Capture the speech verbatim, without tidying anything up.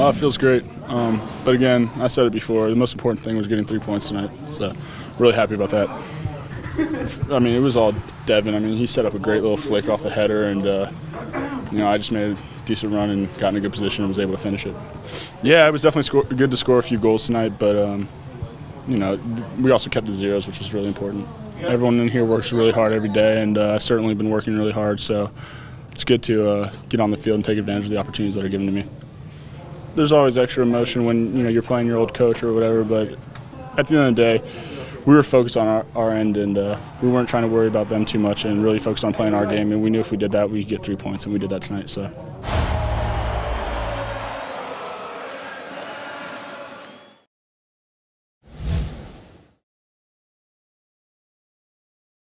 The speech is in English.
Oh, it feels great. Um, but again, I said it before, the most important thing was getting three points tonight. So really happy about that. I mean, it was all Devin. I mean, he set up a great little flick off the header, and uh, you know, I just made a decent run and got in a good position and was able to finish it. Yeah, it was definitely score, good to score a few goals tonight, but um, you know, we also kept the zeros, which was really important. Everyone in here works really hard every day, and uh, I've certainly been working really hard, so it's good to uh, get on the field and take advantage of the opportunities that are given to me. There's always extra emotion when you know you're playing your old coach or whatever, but at the end of the day, we were focused on our, our end, and uh, we weren't trying to worry about them too much and really focused on playing our game, and we knew if we did that, we could get three points, and we did that tonight. So.